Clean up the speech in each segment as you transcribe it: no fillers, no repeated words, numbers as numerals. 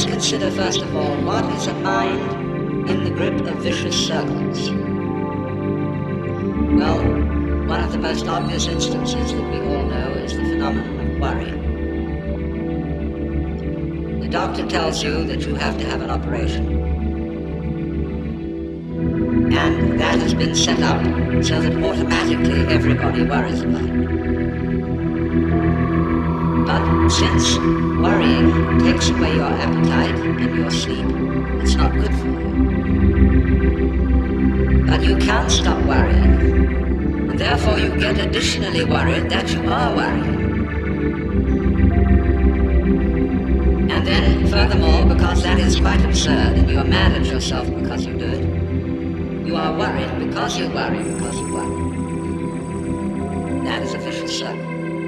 consider first of all what is a mind in the grip of vicious circles. Well, one of the most obvious instances that we all know is the phenomenon of worry. The doctor tells you that you have to have an operation. And that has been set up so that automatically everybody worries about it. But since worrying takes away your appetite and your sleep, it's not good for you. But you can't stop worrying, and therefore you get additionally worried that you are worrying. And then, furthermore, because that is quite absurd and you are mad at yourself because you do it, you are worried because you worry because you worry. That is a vicious circle.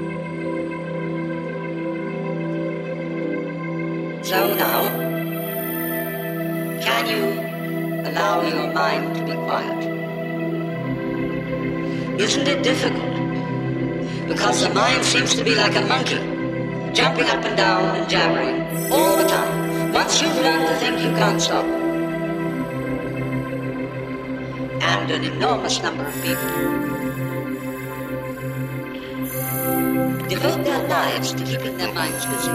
So now, can you allow your mind to be quiet? Isn't it difficult? Because the mind seems to be like a monkey, jumping up and down and jabbering all the time. Once you've learned to think, you can't stop. And an enormous number of people devote their lives to keeping their minds busy.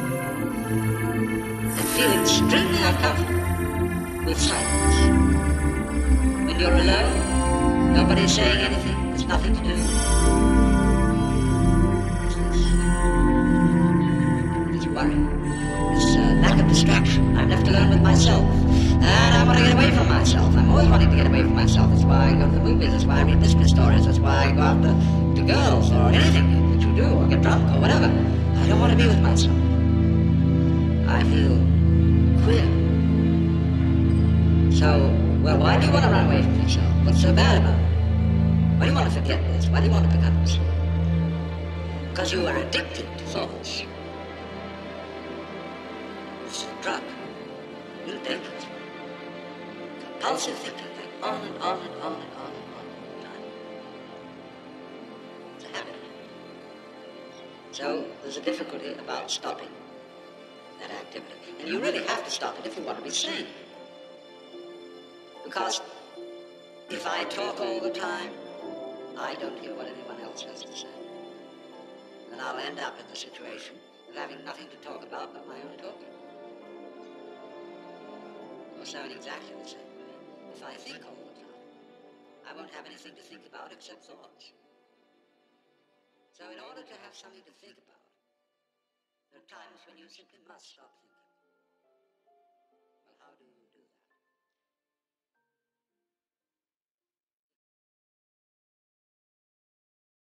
Feel extremely uncomfortable with silence. When you're alone, nobody's saying anything, there's nothing to do. This worry, this lack of distraction. I'm left alone with myself, and I want to get away from myself. I'm always wanting to get away from myself. That's why I go to the movies, that's why I read mystery stories, that's why I go out to girls, or anything that you do, or get drunk, or whatever. I don't want to be with myself. I feel queer. So, well, why do you want to run away from yourself? What's so bad about it? Why do you want to forget this? Why do you want to become this? Because you are addicted to thoughts. It's a drug. Really dangerous. Compulsive thinking, like on and on and on and on and on all the time. It's a habit. So, there's a difficulty about stopping that activity. And you really have to stop it if you want to be sane. Because if I talk all the time, I don't hear what anyone else has to say. And I'll end up in the situation of having nothing to talk about but my own talking. Or sound exactly the same way. If I think all the time, I won't have anything to think about except thoughts. So in order to have something to think about, there are times when you simply must stop thinking.